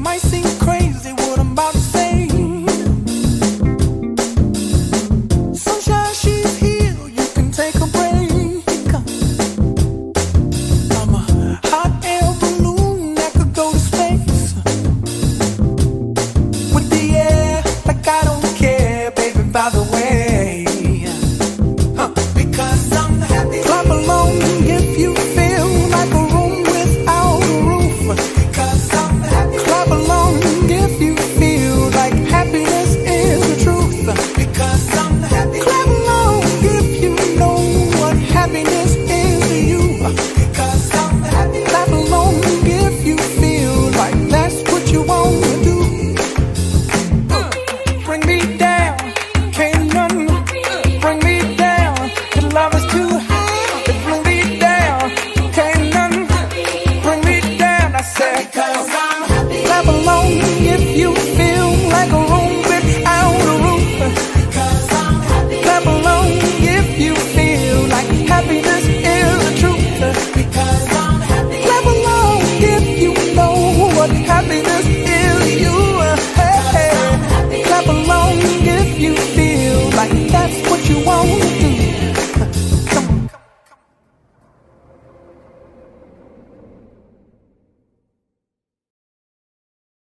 might seem crazy what I'm about to say. Sunshine, she's here, you can take a break. I'm a hot air balloon that could go to space. With the air, like I don't care, baby, by the way. Because I'm happy. Clap along if you feel like a room without a roof. Because I'm happy. Clap along if you feel like happiness is the truth. Because I'm happy. Clap along if you know what happiness is to you. Because I'm happy. Clap along if you feel like that's what you want to do. Bring me down, can't none bring me down. Your love is too high, it bring me down. Can't none bring me down. I said, because I'm happy. Clap along if you feel like a room without a roof. Because I'm happy. Clap along if you feel like happiness is the truth. Because I'm happy. Clap along if you know what happiness